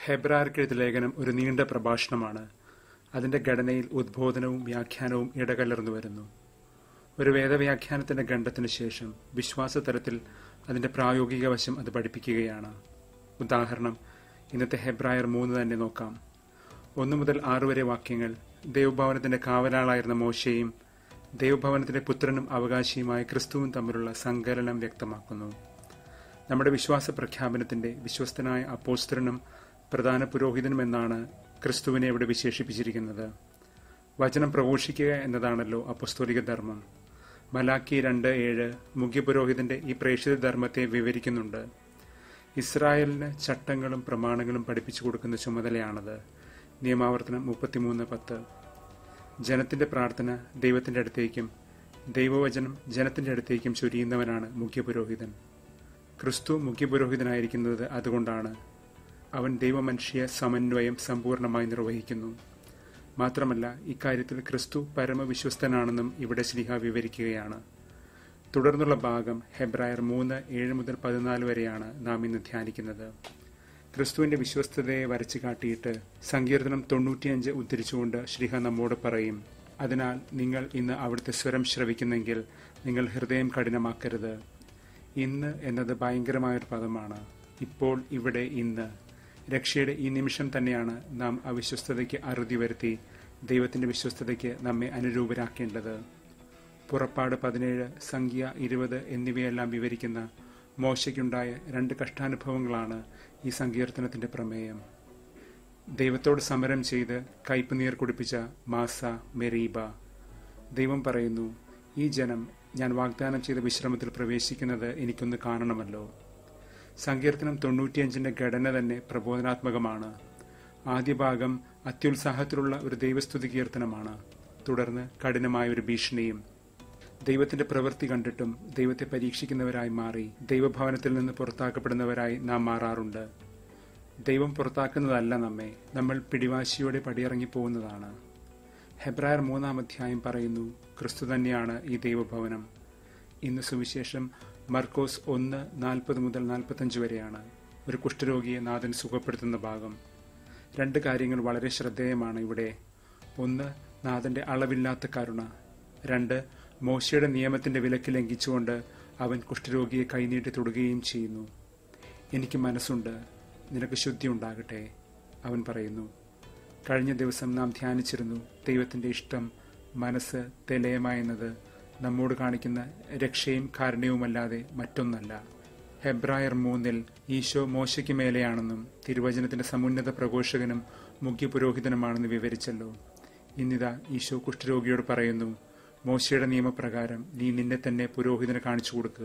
ഹെബ്രായർക്കെഴുതിയ ലേഖനം ഒരു നീണ്ട പ്രഭാഷണമാണ്. അതിന്റെ ഘടനയിൽ ഉദ്ബോധനവും വ്യാഖ്യാനവും ഇടകലർന്നു വരുന്നു. ഒരു വേദവ്യാഖ്യാനത്തിന്റെ ഖണ്ഡത്തിനു ശേഷം വിശ്വാസതലത്തിൽ അതിന്റെ പ്രായോഗിക വശം അത് പഠിപ്പിക്കുകയാണ്. ഉദാഹരണം, ഇന്നത്തെ ഹെബ്രായർ 3 തന്നെ നോക്കാം. 1 മുതൽ 6 വരെ വാക്യങ്ങൾ ദൈവഭവനത്തിന്റെ കാവലാളായിരുന്ന മോശയും ദൈവഭവനത്തിന്റെ പുത്രനും അവകാശിയുമായ ക്രിസ്തുവും തമ്മിലുള്ള സങ്കലനം വ്യക്തമാക്കുന്നു. നമ്മുടെ വിശ്വാസ പ്രഖ്യാപനത്തിന്റെ വിശ്വസ്തനായ അപ്പോസ്തലനും പ്രധാന പുരോഹിതനും എന്നാണ് ക്രിസ്തുവിനെ ഇവിടെ വിശേഷിപ്പിച്ചിരിക്കുന്നത്. വചനം പ്രഘോഷിക്കുക എന്നതാണല്ലോ അപ്പോസ്തോലിക ധർമ്മം. മലാക്കി 2:7 മുഖ്യപുരോഹിതന്റെ ഈ പ്രേക്ഷിത ധർമ്മത്തെ വിവരിക്കുന്നുണ്ട്. ഇസ്രായേലിന് ചട്ടങ്ങളും പ്രമാണങ്ങളും പഠിപ്പിച്ചു കൊടുക്കുന്ന ചുമതലയാണത്. നിയമാവർത്തനം 33:10. ജനത്തിന്റെ പ്രാർത്ഥന ദൈവത്തിന്റെ അടുത്തേക്കും ദൈവവചനം ജനത്തിന്റെ അടുത്തേക്കും ചൊരിയുന്നവനാണ് മുഖ്യപുരോഹിതൻ. ക്രിസ്തു മുഖ്യപുരോഹിതനായിരിക്കുന്നത് അതുകൊണ്ടാണ്. അവൻ ദൈവമനുഷ്യ സമന്വയം സമ്പൂർണമായി നിർവഹിക്കുന്നു. മാത്രമല്ല, ഇക്കാര്യത്തിൽ ക്രിസ്തു പരമവിശ്വസ്തനാണെന്നും ഇവിടെ ശ്ലീഹ വിവരിക്കുകയാണ്. തുടർന്നുള്ള ഭാഗം ഹെബ്രായർ 3:7 മുതൽ 14 വരെയാണ് നാം ഇന്ന് ധ്യാനിക്കുന്നത്. ക്രിസ്തുവിന്റെ വിശ്വസ്തതയെ വരച്ചു കാട്ടിയിട്ട് സങ്കീർത്തനം 95 ഉദ്ധരിച്ചുകൊണ്ട് ശ്ലീഹ നമ്മോട് പറയും, അതിനാൽ നിങ്ങൾ ഇന്ന് അവിടുത്തെ സ്വരം ശ്രവിക്കുന്നെങ്കിൽ നിങ്ങൾ ഹൃദയം കഠിനമാക്കരുത്. ഇന്ന് എന്നത് ഭയങ്കരമായൊരു പദമാണ്. ഇപ്പോൾ, ഇവിടെ, ഇന്ന്. രക്ഷയുടെ ഈ നിമിഷം തന്നെയാണ് നാം അവിശ്വസ്തതയ്ക്ക് അറുതി വരുത്തി ദൈവത്തിന്റെ വിശ്വസ്തതയ്ക്ക് നമ്മെ അനുരൂപരാക്കേണ്ടത്. പുറപ്പാട് 17, സംഖ്യ 20 എന്നിവയെല്ലാം വിവരിക്കുന്ന മോശയ്ക്കുണ്ടായ 2 കഷ്ടാനുഭവങ്ങളാണ് ഈ സങ്കീർത്തനത്തിന്റെ പ്രമേയം. ദൈവത്തോട് സമരം ചെയ്ത് കയ്പ് നീർ കുടിപ്പിച്ച മാസ, മെരീബ. ദൈവം പറയുന്നു, ഈ ജനം ഞാൻ വാഗ്ദാനം ചെയ്ത വിശ്രമത്തിൽ പ്രവേശിക്കുന്നത് എനിക്കൊന്ന് കാണണമല്ലോ. സങ്കീർത്തനം 95 ഘടന തന്നെ പ്രബോധനാത്മകമാണ്. ആദ്യ ഭാഗം അത്യുത്സാഹത്തിലുള്ള ഒരു ദൈവസ്തുതി കീർത്തനമാണ്. തുടർന്ന് കഠിനമായ ഒരു ഭീഷണിയും. ദൈവത്തിന്റെ പ്രവൃത്തി കണ്ടിട്ടും ദൈവത്തെ പരീക്ഷിക്കുന്നവരായി മാറി ദൈവഭവനത്തിൽ നിന്ന് പുറത്താക്കപ്പെടുന്നവരായി നാം മാറാറുണ്ട്. ദൈവം പുറത്താക്കുന്നതല്ല നമ്മെ, നമ്മൾ പിടിവാശിയോടെ പടിയിറങ്ങിപ്പോകുന്നതാണ്. ഹെബ്രായർ 3-ാം അധ്യായം പറയുന്നു, ക്രിസ്തു തന്നെയാണ് ഈ ദൈവഭവനം. ഇന്ന് സുവിശേഷം മർക്കോസ് 1:40 മുതൽ 45 വരെയാണ്. ഒരു കുഷ്ഠരോഗിയെ നാഥൻ സുഖപ്പെടുത്തുന്ന ഭാഗം. 2 കാര്യങ്ങൾ വളരെ ശ്രദ്ധേയമാണ് ഇവിടെ. 1, നാഥന്റെ അളവില്ലാത്ത കരുണ. 2, മോശയുടെ നിയമത്തിന്റെ വിലക്ക് ലംഘിച്ചുകൊണ്ട് അവൻ കുഷ്ഠരോഗിയെ കൈനീട്ടി തൊടുകയും ചെയ്യുന്നു. എനിക്ക് മനസ്സുണ്ട്, നിനക്ക് ശുദ്ധി ഉണ്ടാകട്ടെ, അവൻ പറയുന്നു. കഴിഞ്ഞ ദിവസം നാം ധ്യാനിച്ചിരുന്നു, ദൈവത്തിന്റെ ഇഷ്ടം, മനസ്സ്, തെലേമ എന്നത് നമ്മോട് കാണിക്കുന്ന രക്ഷയും കാരുണ്യവുമല്ലാതെ മറ്റൊന്നല്ല. ഹെബ്രായർ 3-ൽ ഈശോ മോശയ്ക്ക് മേലെയാണെന്നും തിരുവചനത്തിന്റെ സമുന്നത പ്രഘോഷകനും മുഖ്യ പുരോഹിതനുമാണെന്ന് വിവരിച്ചല്ലോ. ഇന്നിതാ ഈശോ കുഷ്ഠരോഗിയോട് പറയുന്നു, മോശയുടെ നിയമപ്രകാരം നീ നിന്നെ തന്നെ പുരോഹിതന് കാണിച്ചു കൊടുക്കുക.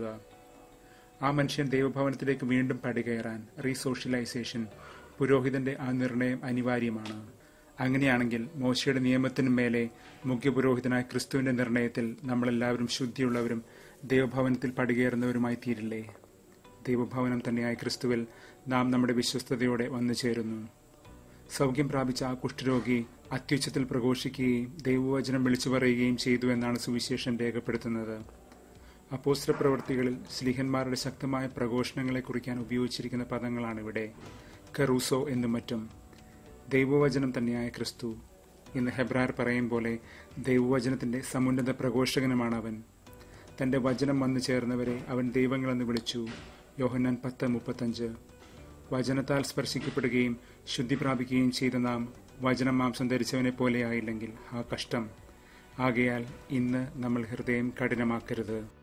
ആ മനുഷ്യൻ ദൈവഭവനത്തിലേക്ക് വീണ്ടും പടികയറാൻ, റീസോഷ്യലൈസേഷൻ, പുരോഹിതന്റെ ആ നിർണയം അനിവാര്യമാണ്. അങ്ങനെയാണെങ്കിൽ മോശയുടെ നിയമത്തിനു മേലെ മുഖ്യപുരോഹിതനായ ക്രിസ്തുവിന്റെ നിർണയത്തിൽ നമ്മളെല്ലാവരും ശുദ്ധിയുള്ളവരും ദൈവഭവനത്തിൽ പടികയറുന്നവരുമായി തീരില്ലേ? ദൈവഭവനം തന്നെയായ ക്രിസ്തുവിൽ നാം നമ്മുടെ വിശ്വസ്തയോടെ വന്നു ചേരുന്നു. സൗഖ്യം പ്രാപിച്ച ആ കുഷ്ഠരോഗി അത്യുച്ചത്തിൽ പ്രഘോഷിക്കുകയും ദൈവവചനം വിളിച്ചു പറയുകയും ചെയ്തു എന്നാണ് സുവിശേഷം രേഖപ്പെടുത്തുന്നത്. അപ്പോസ്തല പ്രവൃത്തികളിൽ ശ്ലീഹന്മാരുടെ ശക്തമായ പ്രഘോഷണങ്ങളെ കുറിക്കാൻ ഉപയോഗിച്ചിരിക്കുന്ന പദങ്ങളാണിവിടെ. കറൂസോ എന്നും മറ്റും. ദൈവവചനം തന്നെയായ ക്രിസ്തു. ഇന്ന് ഹെബ്രായർ പറയും പോലെ ദൈവവചനത്തിന്റെ സമുന്നത പ്രഘോഷകനുമാണ് അവൻ. തന്റെ വചനം വന്നു ചേർന്നവരെ അവൻ ദൈവങ്ങളെന്ന് വിളിച്ചു. യോഹന്നാൻ 10:35. വചനത്താൽ സ്പർശിക്കപ്പെടുകയും ശുദ്ധി പ്രാപിക്കുകയും ചെയ്ത നാം വചനം മാംസം ധരിച്ചവനെ പോലെയായില്ലെങ്കിൽ ആ കഷ്ടം. ആകയാൽ ഇന്ന് നമ്മൾ ഹൃദയം കഠിനമാക്കരുത്.